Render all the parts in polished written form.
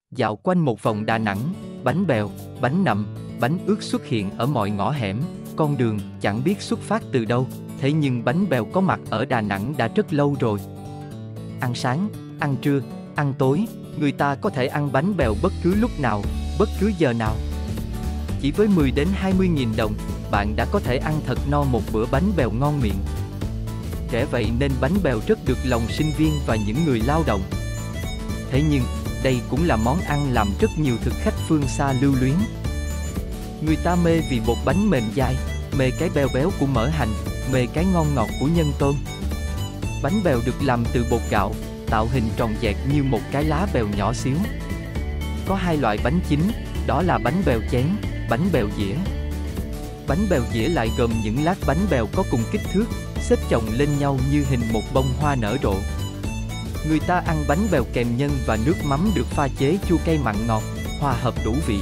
Dạo quanh một vòng Đà Nẵng, bánh bèo, bánh nậm, bánh ướt xuất hiện ở mọi ngõ hẻm, con đường, chẳng biết xuất phát từ đâu, thế nhưng bánh bèo có mặt ở Đà Nẵng đã rất lâu rồi. Ăn sáng, ăn trưa, ăn tối, người ta có thể ăn bánh bèo bất cứ lúc nào, bất cứ giờ nào. Chỉ với 10 đến 20 nghìn đồng, bạn đã có thể ăn thật no một bữa bánh bèo ngon miệng. Trẻ vậy nên bánh bèo rất được lòng sinh viên và những người lao động. Thế nhưng, đây cũng là món ăn làm rất nhiều thực khách phương xa lưu luyến. Người ta mê vì bột bánh mềm dai, mê cái béo béo của mỡ hành, mê cái ngon ngọt của nhân tôm. Bánh bèo được làm từ bột gạo, tạo hình tròn dẹt như một cái lá bèo nhỏ xíu. Có hai loại bánh chính, đó là bánh bèo chén, bánh bèo dĩa. Bánh bèo dĩa lại gồm những lát bánh bèo có cùng kích thước, xếp chồng lên nhau như hình một bông hoa nở rộ. Người ta ăn bánh bèo kèm nhân và nước mắm được pha chế chua cay mặn ngọt, hòa hợp đủ vị.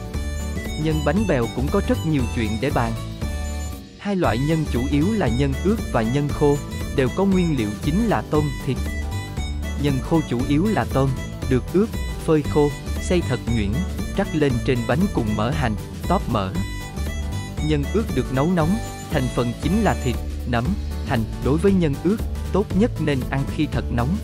Nhân bánh bèo cũng có rất nhiều chuyện để bàn. Hai loại nhân chủ yếu là nhân ướt và nhân khô, đều có nguyên liệu chính là tôm, thịt. Nhân khô chủ yếu là tôm, được ướp, phơi khô, xay thật nhuyễn, rắc lên trên bánh cùng mỡ hành, tóp mỡ. Nhân ướt được nấu nóng, thành phần chính là thịt, nấm, hành. Đối với nhân ướt, tốt nhất nên ăn khi thật nóng.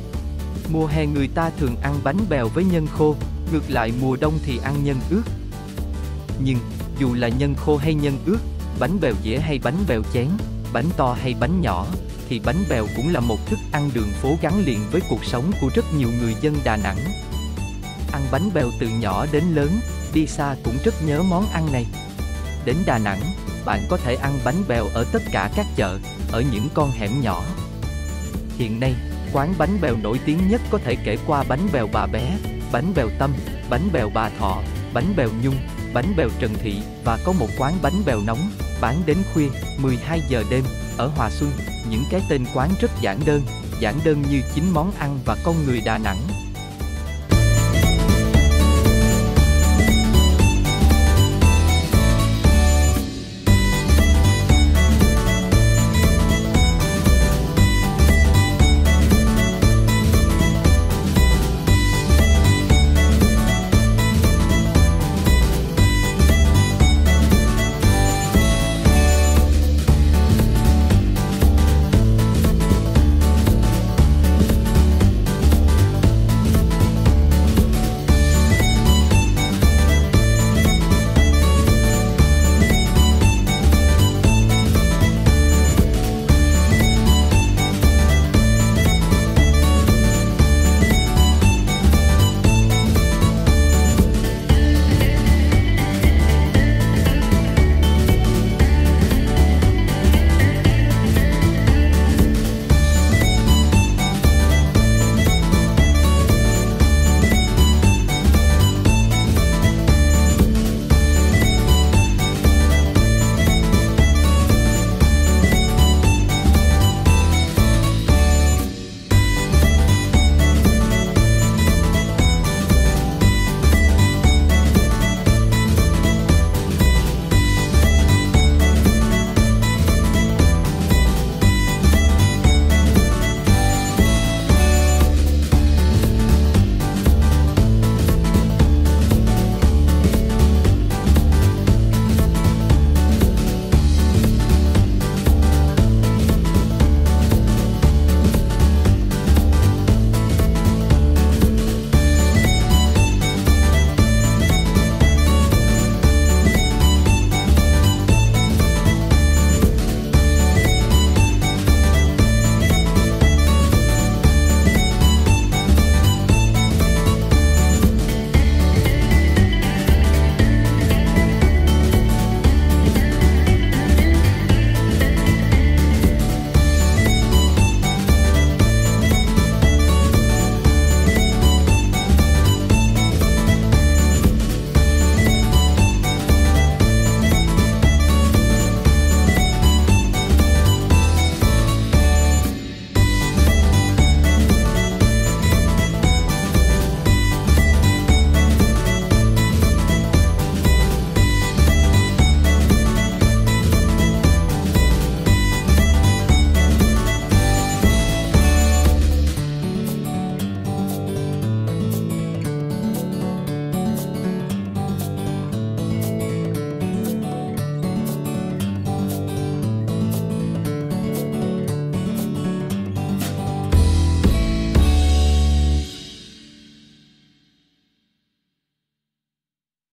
Mùa hè người ta thường ăn bánh bèo với nhân khô, ngược lại mùa đông thì ăn nhân ướt. Nhưng, dù là nhân khô hay nhân ướt, bánh bèo dĩa hay bánh bèo chén, bánh to hay bánh nhỏ, thì bánh bèo cũng là một thức ăn đường phố gắn liền với cuộc sống của rất nhiều người dân Đà Nẵng. Ăn bánh bèo từ nhỏ đến lớn, đi xa cũng rất nhớ món ăn này. Đến Đà Nẵng, bạn có thể ăn bánh bèo ở tất cả các chợ, ở những con hẻm nhỏ. Hiện nay, quán bánh bèo nổi tiếng nhất có thể kể qua bánh bèo Bà Bé, bánh bèo Tâm, bánh bèo Bà Thọ, bánh bèo Nhung, bánh bèo Trần Thị và có một quán bánh bèo nóng, bán đến khuya, 12 giờ đêm, ở Hòa Xuân. Những cái tên quán rất giản đơn như chính món ăn và con người Đà Nẵng.